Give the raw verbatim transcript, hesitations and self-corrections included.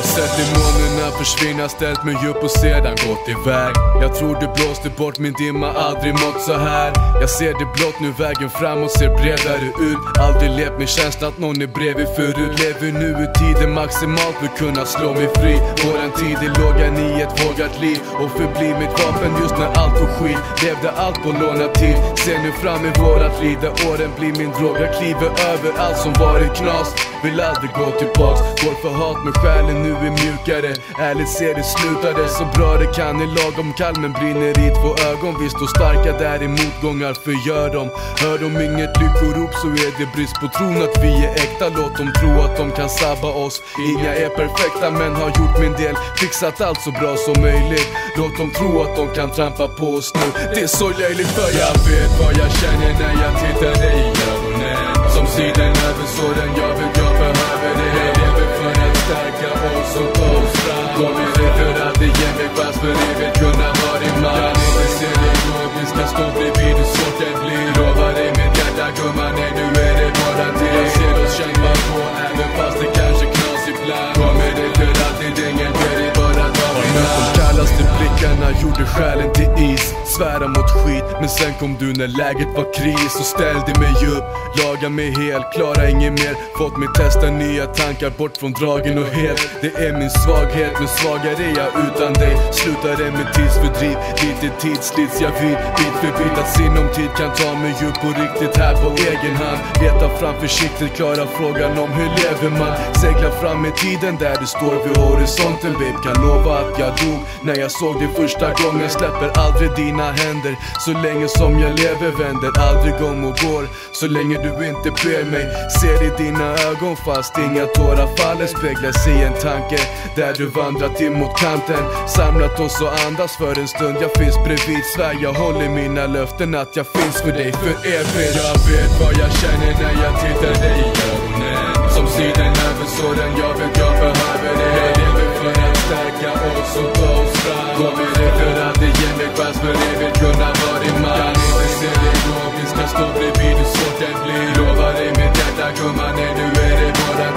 sett demonerna försvinna, ställt mig upp och sedan gått iväg. Jag tror du blåste bort min dimma, aldrig mått så här. Jag ser det blått nu, vägen framåt ser bredare ut. Aldrig levt med känslan att någon är bredvid förut. Lever nu i tiden maximalt för kunna slå mig fri. Våran tid är lågan i ett vågat liv och förbli mitt vapen just när allt går skit. Levde allt på lånad tid, ser nu fram i vårat liv där åren blir min drog. Jag kliver över allt som varit knas, vill aldrig gå tillbaks. Går för hat men själen nu är mjukare. Ärligt ser det slutade så bra det kan. I lagom kalmen brinner i två ögon. Vi står starka där i motgångar, förgör dem. Hör de inget lyckorop så är det brist på tron att vi är äkta. Låt dem tro att de kan sabba oss. Inga är perfekta men har gjort min del, fixat allt så bra som möjligt. Låt dem tro att de kan trampa på oss nu. Det är så löjligt för jag vet vad jag känner när jag tittar dig i ögonen. Som sidan över såren, jag vet jag behöver det. Jag lever för att stärka oss och ta oss fram. Kommer det för att det ger mig fast för evigt kunna vara din man. Jag inte ser dig då, vi ska stå bredvid hur svårt det blir. Lovar dig med hjärta gumman, nej nu är det bara till. Jag ser oss kämpa på även fast det kanske knas ibland. Kommer det för att det ringer, är det bara ta min hand. De kallaste blickarna gjorde själen till is. Svära mot skit, men sen kom du när läget var kris och ställde mig upp, laga mig helt, klara inget mer. Fått mig testa nya tankar bort från dragen och helt. Det är min svaghet, men svagare är jag utan dig. Slutar det med tidsfördriv, lite tid slits jag vid. Bit för bit att sinom tid kan ta mig upp på riktigt här på egen hand. Leta fram försiktigt, klara frågan om hur lever man. Segla fram med tiden där du står vid horisonten. Babe, kan lova att jag dog när jag såg dig första gången. Släpper aldrig dina händer så länge som jag lever, vänder aldrig om och går så länge du inte ber mig. Ser i dina ögon fast inga tårar faller, speglas i en tanke där du vandrat in mot kanten. Samlat oss och andas för en stund, jag finns bredvid. Svär jag håller mina löften att jag finns för dig för evigt. Jag vet vad jag känner när jag tittar dig i ögonen. Som sidan över såren, jag vet jag behöver det. Jag lever för att stärka oss och ta oss fram. Kommer det för att det ger mig fast för evigt kunna vara din man. Jag inte ser dig då, vi ska stå bredvid hur svårt det blir. Lovar dig med hjärta gumman, nej nu är det bara